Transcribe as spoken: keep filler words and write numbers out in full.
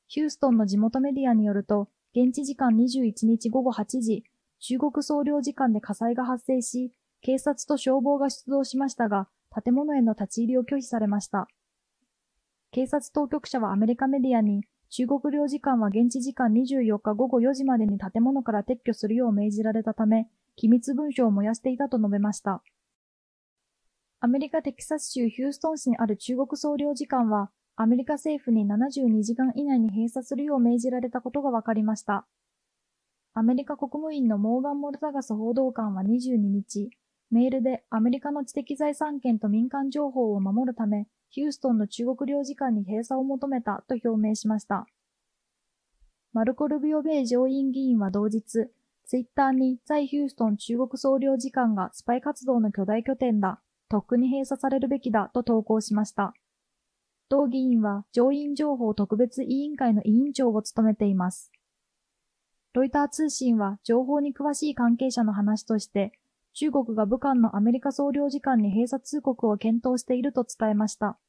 ヒューストンの地元メディアによると、現地時間にじゅういちにちごごはちじ、中国総領事館で火災が発生し、警察と消防が出動しましたが、建物への立ち入りを拒否されました。警察当局者はアメリカメディアに、中国領事館は現地時間にじゅうよっかごごよじまでに建物から撤去するよう命じられたため、機密文書を燃やしていたと述べました。アメリカ・テキサス州ヒューストン市にある中国総領事館は、アメリカ政府にななじゅうにじかん以内に閉鎖するよう命じられたことが分かりました。アメリカ国務院のモーガン・モルタガス報道官はにじゅうににち、メールでアメリカの知的財産権と民間情報を守るため、ヒューストンの中国領事館に閉鎖を求めたと表明しました。マルコ・ルビオ・ベイ上院議員は同日、ツイッターに在ヒューストン中国総領事館がスパイ活動の巨大拠点だ、とっくに閉鎖されるべきだと投稿しました。同議員は上院情報特別委員会の委員長を務めています。ロイター通信は情報に詳しい関係者の話として、中国が武漢のアメリカ総領事館に閉鎖通告を検討していると伝えました。